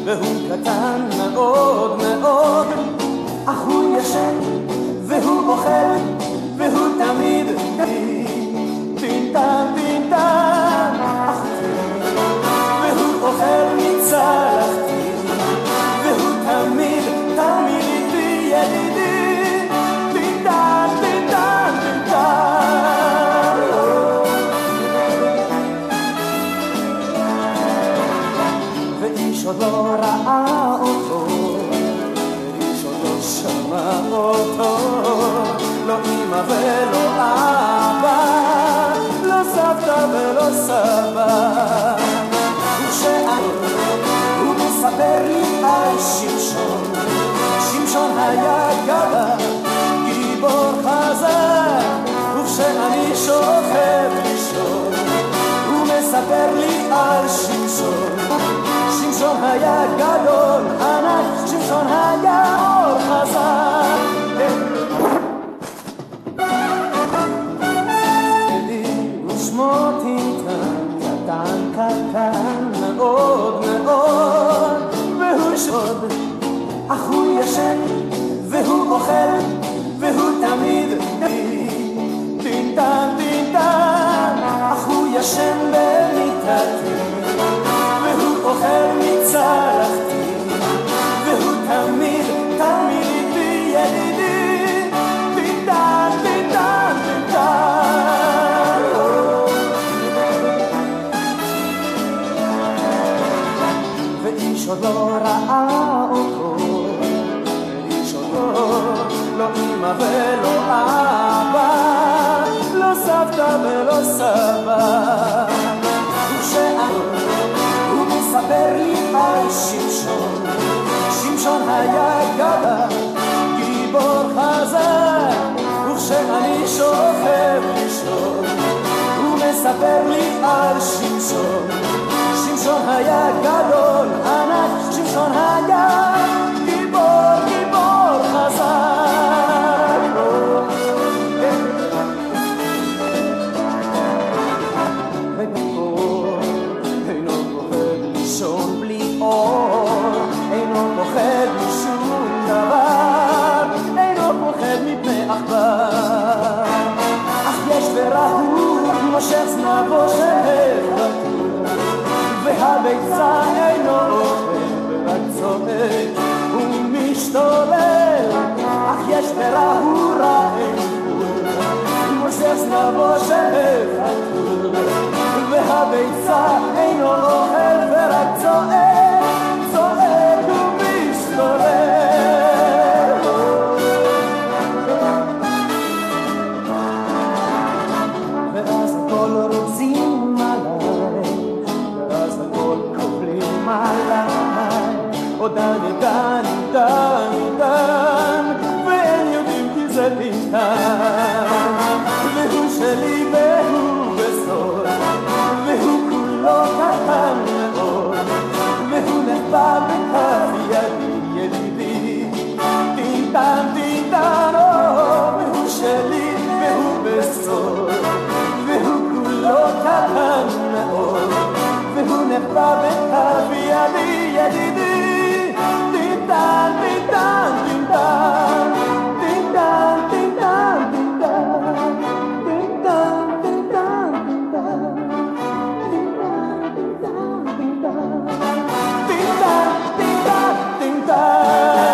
והוא קטן מאוד מאוד, אך הוא ישן והוא אוכל והוא תמיד טינטן טינטן, והוא אוכל מצלחתי והוא תמיד תמיד איתי ידידי, טינטן טינטן טינטן. ואיש עוד לא ראה אותו, ואיש עוד לא שמע אותו, לא אמא ולא אבא, לא סבתא ולא סבא. הוא מספר לי על שמשון, שמשון היה גבר, גיבור חזק, וכשאני שוכב לישון, הוא מספר לי על שמשון, שמשון היה גדול ענק, שמשון היה אור חזק. ושמו טינטן, קטן קטן מאוד מאוד, והוא שוד, אך הוא ישן והוא אוכל והוא תמיד טינטן טינטן, אך הוא ישן במיטתי והוא אוכל מצלחתי והוא תמיד תמיד איתי ידידי, טינטן טינטן טינטן. ואיש עוד לא ראה אותו, ואיש עוד לא אמא ולא אבא, לא סבתא ולא סבא. הוא מספר לי על שמשון, שמשון היה גבר, גיבור חזק, וכשאני שוכב לישון, הוא מספר לי על שמשון, שמשון היה גדול ענק, שמשון היה גיבור גיבור חזק. וגיבור אינו פוחד לישון בלי אור, אינו פוחד משום דבר, אינו פוחד מפני עכבר, אך יש ורהוט מושך זנבו של רטוב, והביצה אינו אוכל ורק צועק ומשתולל, אך יש ורהוט רעב מושך זנבו של רטוב, והביצה אינו אוכל ורק צועק צועק ומשתולל. ואז הכל רוצים עליי, ואז הכל קובלים עליי, עוד דני דני דני דן, והם יודעים כי זה טינטן, והוא שלי והוא בסוד, והוא כולו קטן מאוד, והוא נחבא בכף ידי ידידי, טינטן טינטן, והוא שלי והוא בסוד, והוא כולו קטן מאוד, והוא נחבא בכף ידי ידידי, טינטן טינטן טינטן, טינטן טינטן טינטן, טינטן טינטן טינטן, טינטן טינטן טינטן.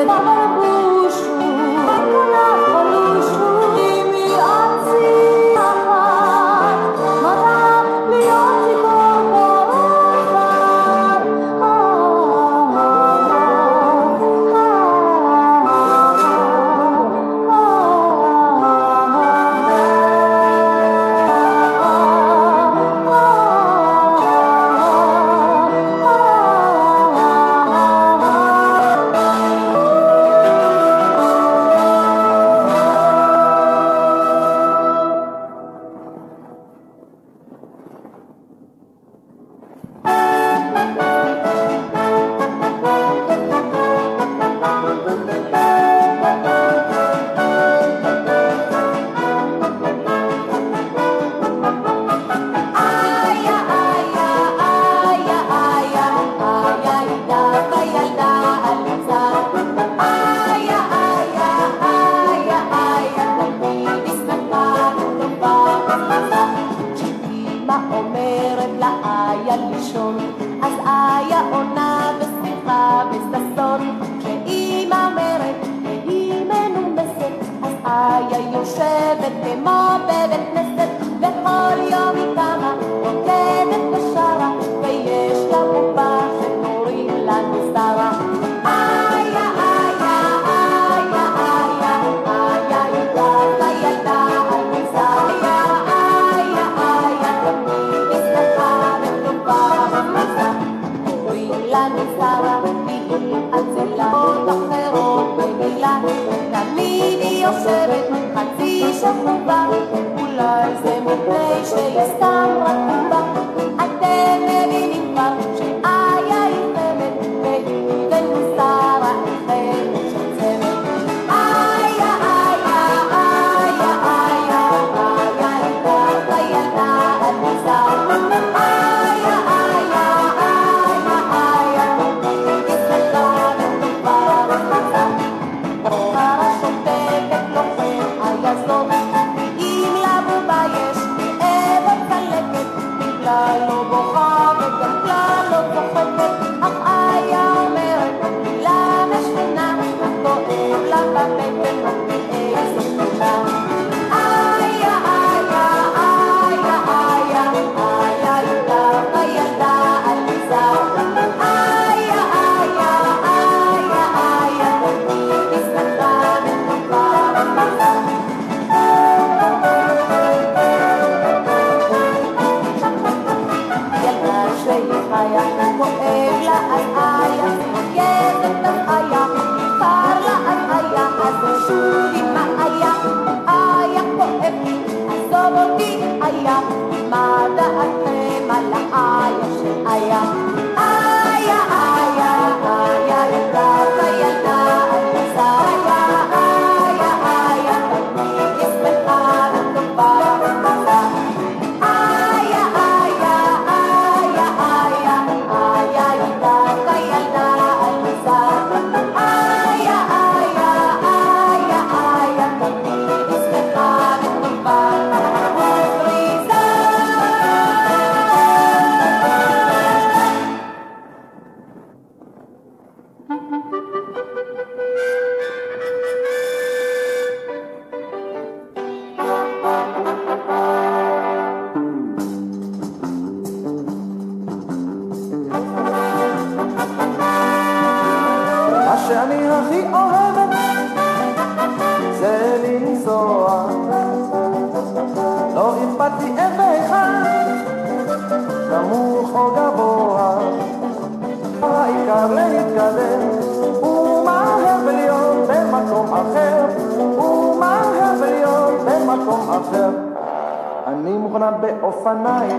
אני מוכנה באופניים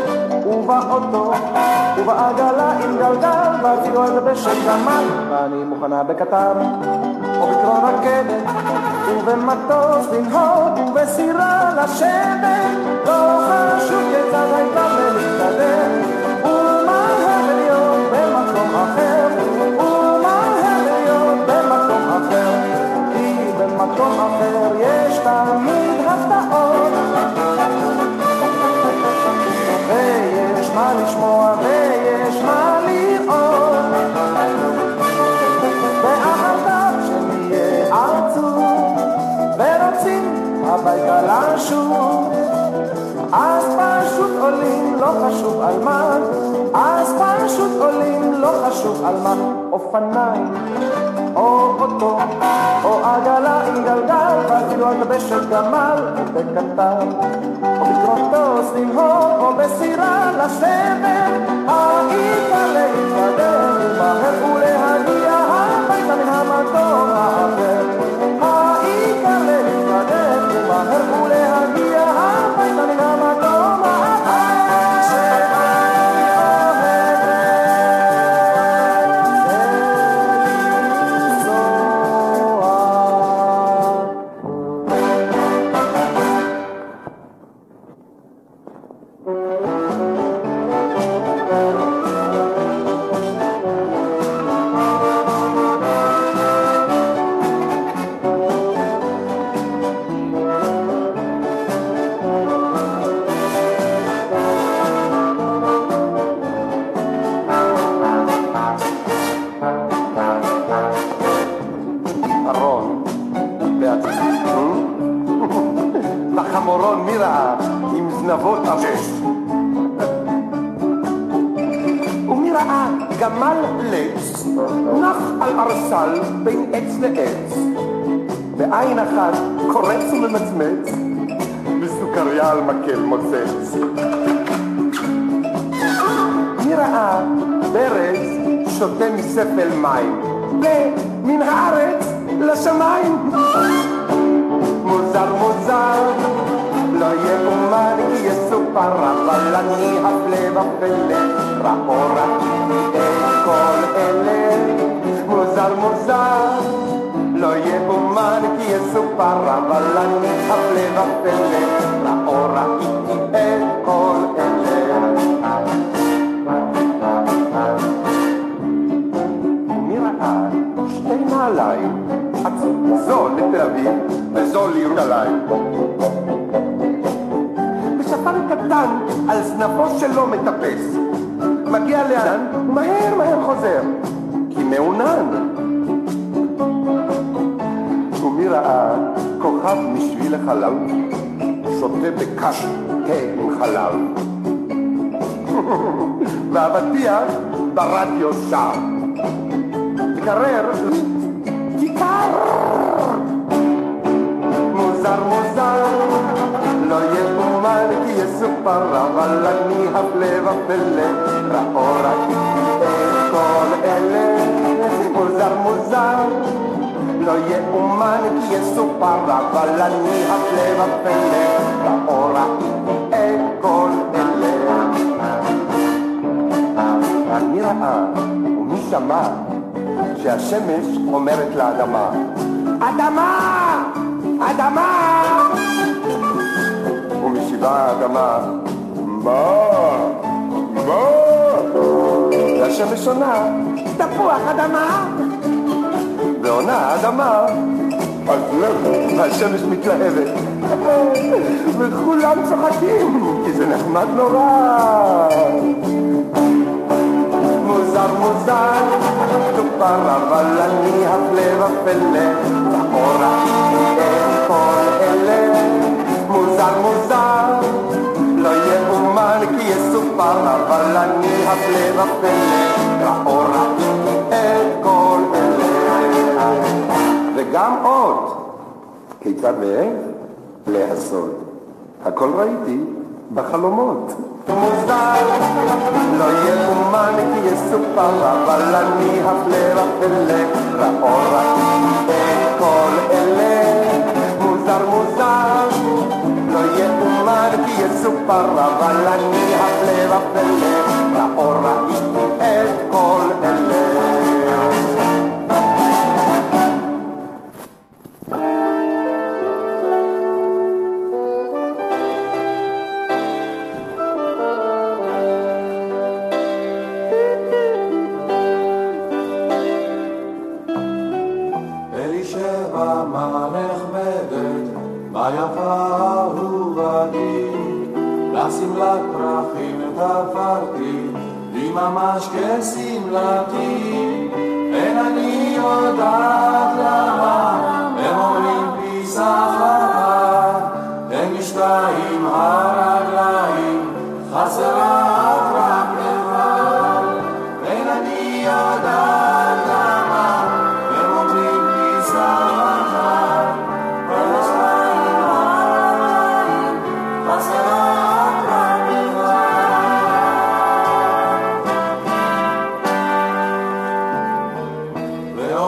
ובאוטו ובעגלה עם גלגל ואפילו על בשל גמל, ואני מוכנה בקטר או בקרון רכבת ובמטוס לנהוג ובסירה לשבת, לא חשוב כיצד הייתה ולהתקדם, ומהר להיות במקום אחר, ומהר להיות במקום אחר, כי במקום אחר יש תמיד הפתעות ויש מה לשמוע ויש מה לראות, ואחר כך לא חשוב על מה, אז פשוט עולים, לא חשוב על מה. אופניים, או אוטו, או עגלה עם גלגל, ואפילו על דבשת גמל בקטן, או בקרוטוס לנהוג, או בסירה לשבת. העיקר להתקדם ומהר ולהגיע הביתה מן המקום האחר. העיקר להתקדם ומהר ולהגיע הביתה מן המקום האחר. בחמורון מירה עם זנבות אבש, ומי ראה גמל לץ נח על ארסל בין עץ לעץ, בעין אחת קורץ וממצמץ, בסוכריה על מקל מוצץ. מי ראה ברז שותה מספל מים, ומן הארץ לשמיים. מוזר מוזר, לא יאומן כי יסופר, אבל אני הפלא ופלא, ראו ראיתי את כל אלה. מוזר מוזר, לא יאומן כי יסופר, אבל אני הפלא ופלא, ראו ראיתי את כל אלה. ומי ראה שתי נעליים, זו לתל אביב וזו לירושלים, ושפן קטן על זנבו שלו מטפס, מגיע לאן ומהר מהר חוזר, כי מעונן. ומי ראה כוכב משביל החלב שותה בקש תה עם חלב, והאבטיח ברדיו שר, מקרר כיכר. מוזר מוזר, לא יאומן כי יסופר, אבל אני הפלא ופלא, ראו ראיתי את כל אלה. מוזר מוזר, לא יאומן כי יסופר, אבל אני הפלא ופלא, ראו ראיתי את כל אלה. מי ראה ומי שמע שהשמש אומרת לאדמה, אדמה! אדמה! ומשיבה האדמה, מה? מה? והשמש עונה, תפוח אדמה! ועונה האדמה, אז לך, והשמש מתלהבת, וכולם צוחקים, כי זה נחמד נורא. מוזר מוזר, דובר, אבל אני הפלא ופלא, ראו ראיתי את כל אלה. מוזר מוזר, לא יאומן כי יסופר, אבל אני הפלא ופלא, ראו ראיתי את כל אלה. וגם עוד, כיצד ואיך להסוד, הכל ראיתי בחלומות. מוזר, לא יאומן כי יסופר, אבל אני הפלא ופלא, ראו ראיתי את כל אלה. מוזר מוזר, לא יאומן כי יסופר, אבל אני הפלא ופלא, ראו ראיתי את כל אלה. שמלת פרחים תפרתי, היא ממש כשמלתי, אין אני יודעת למה, הם אומרים פיסח לבן, הם משתאים הרגליים, חסרה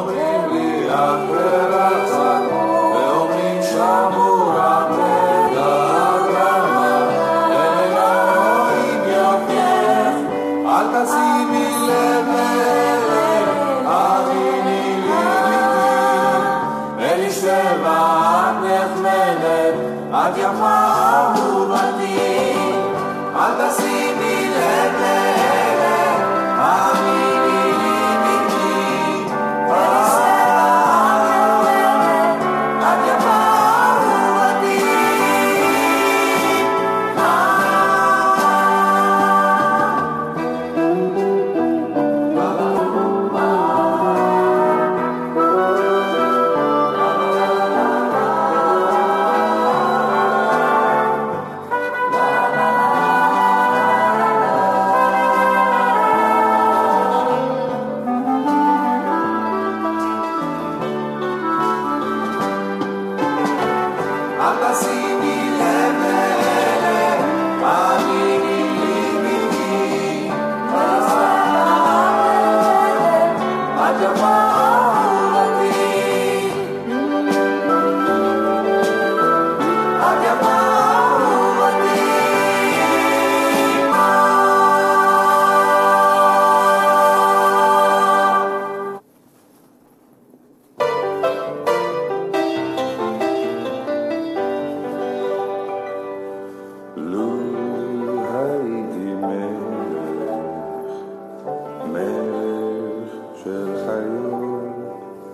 אומרים לי את ברצת, ואומרים שבורה בדעת רמה, ואינם רואים יפייך, אל תשימי לב לאלה, אביני לי ונשב את נחמדת, את יפה אהובתי, אל תשימי לב לאלה, אביני לי ביתי, את יפה אהובתי. אל תשימי לב לאלה, אביני לי ביתי, את יפה אהובתי, את יפה אהובתי. לו הייתי מלך של חיות,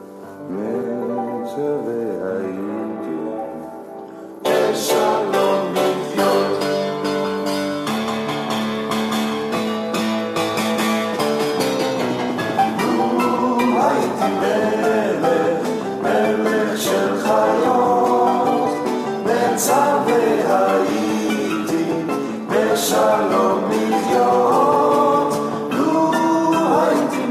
מצווה הייתי בשלום לחיות. לו הייתי מלך של חיות, מצווה הייתי בשלום לחיות. לו הייתי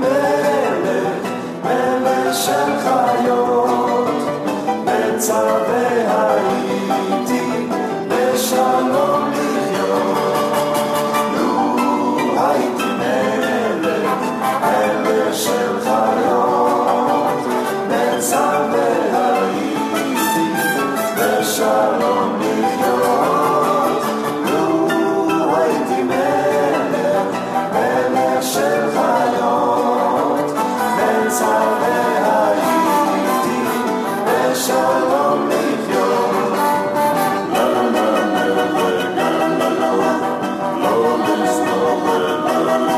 מלך של חיות, מצווה הייתי בשלום לחיות. לו הייתי מלך של חיות, מצווה הייתי בשלום לחיות. לו הייתי מלך של חיות, מצווה הייתי בשלום לחיות. לה לה לה לה לה לה לה לא לסתום לה לה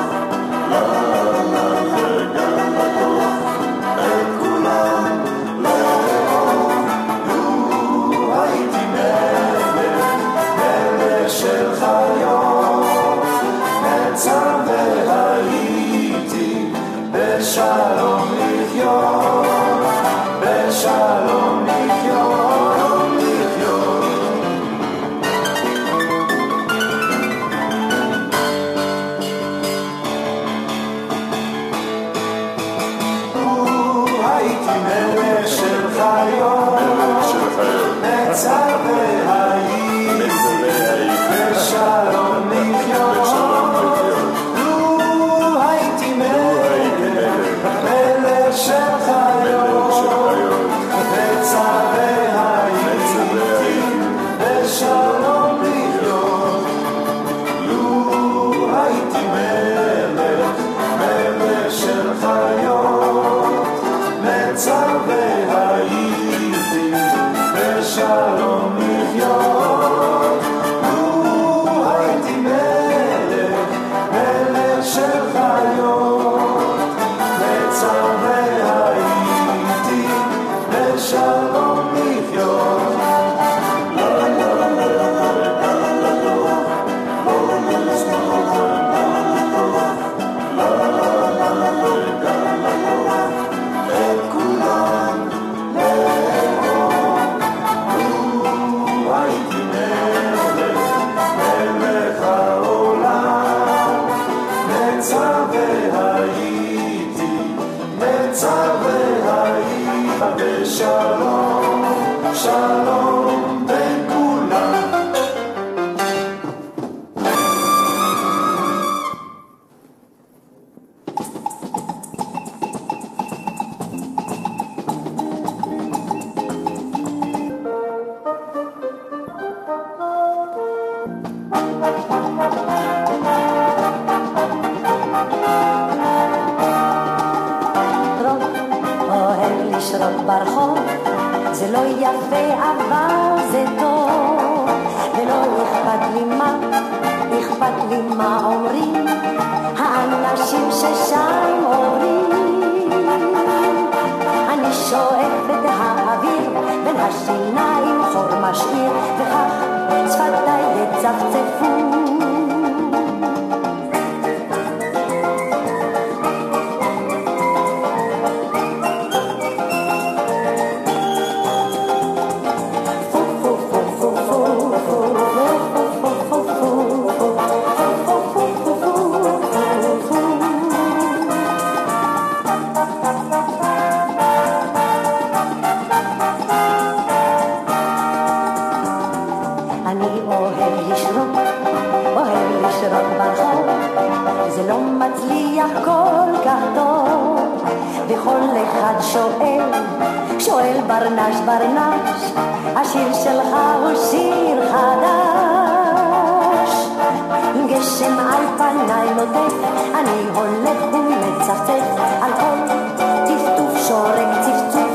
את כולם לאהוב. לו הייתי מלך של חיות, מצווה הייתי בשלום לחיות, בשלום לחיות, לחיות. לו הייתי מלך של חיות, מצווה הייתי בשלום לחיות. לו הייתי מלך של חיות, מצווה הייתי בשלום לחיות. לו הייתי מלך של חיות, מצווה הייתי בשלום לחיות. לו הייתי מלך של חיות, מצווה הייתי בשלום לחיות. את כולם לאהוב. לו הייתי מלך העולם, מצווה הייתי, מצווה הייתי בשלום, שלום בין כולם. לשרוק ברחוב, זה לא יפה אבל זה טוב, ולא אכפת לי מה אומרים האנשים ששם עוברים. אני שואפת האוויר בין השיניים, חור משאיר וכך שפתיי יצפצפו. שואל ברנש, השיר שלך הוא שיר חדש. עם גשם על פניי נוטף, אני הולך ומצפצף על כל טפטוף שורק צפצוף.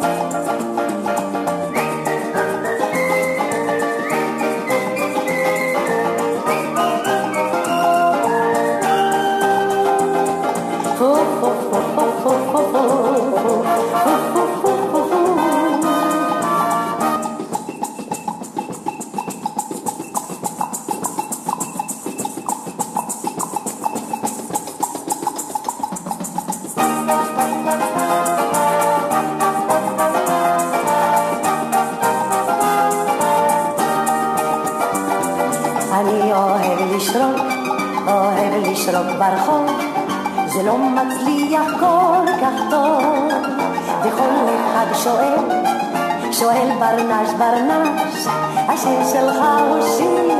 לשרוק ברחוב, זה לא מצליח כל כך טוב, וכל אחד שואל ברנש, השיר שלך הוא שיר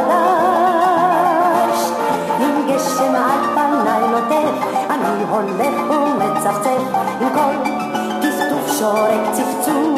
חדש. עם גשם על פניי נוטף, אני הולך ומצפצף עם כל טפטוף שורק צפצוף.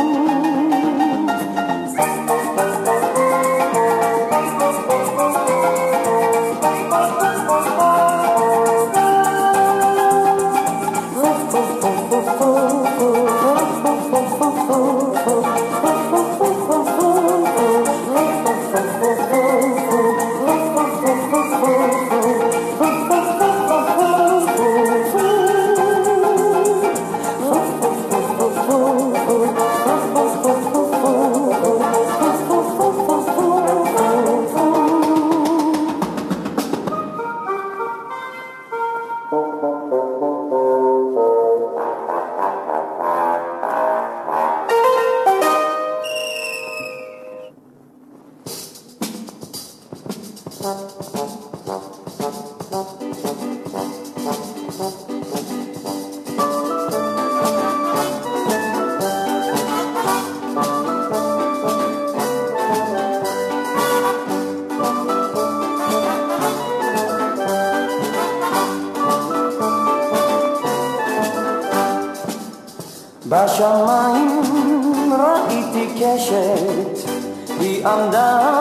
בשמיים ראיתי קשת, היא עמדה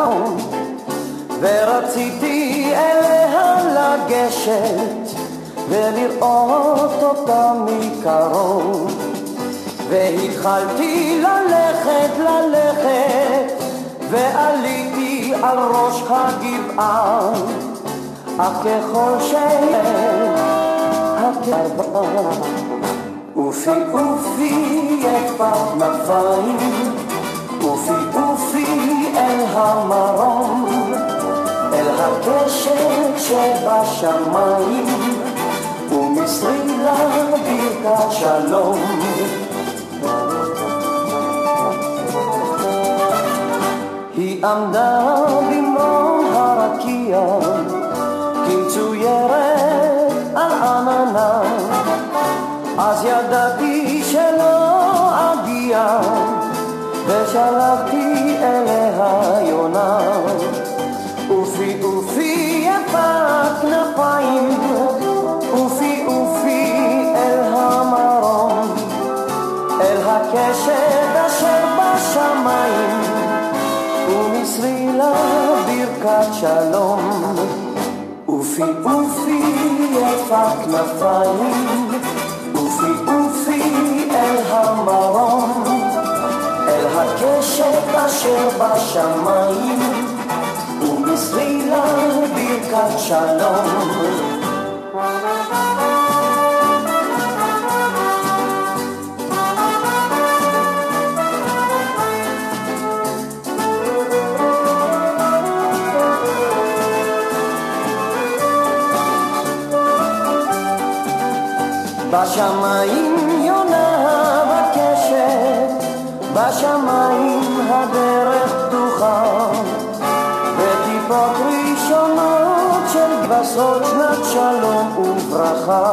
ורציתי אליה לגשת ולראות אותה מקרוב, והתחלתי ללכת ועליתי על ראש הגבעה, אך ככל הקרבה אופי יפת כנפיים, אופי אל המרום, אל הקשת שבשמיים, ומסרי לה ברכת שלום. היא עמדה במרום הרקיע כמצוירת על עננה, אז ידעתי שלא אגיע ושלחתי אליה יונה. אופי יפת כנפיים, אופי אל המרום, אל הקשת אשר בשמיים, ומסרי לה ברכת שלום. אופי יפת כנפיים, אופי אל המרום, אשר בשמיים ומסבילה ברכת שלום. בשמיים יונה בקשת, בשמיים הדרך פתוחה, בטיפות ראשונות של גבסות שנת שלום וברכה.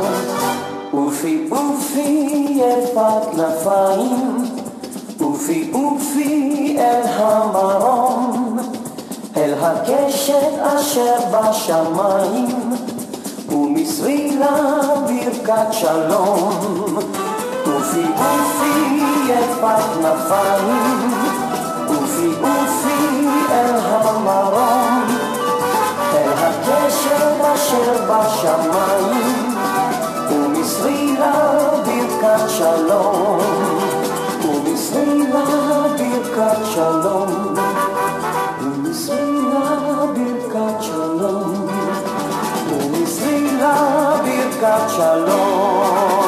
אופי אופי אל פת-כנפיים, אופי אופי אל המרום, אל הקשת אשר בשמיים ומסבילה ברכת שלום. אופי אופי את פת-כנפיים, אופי אופי אל המרום, אל הקשת אשר בשמיים ומסבילה ברכת שלום, ומסבילה ברכת שלום, ומסבילה ברכת שלום, ומסבילה ברכת שלום.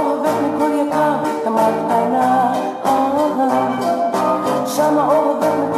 שמה אור עובר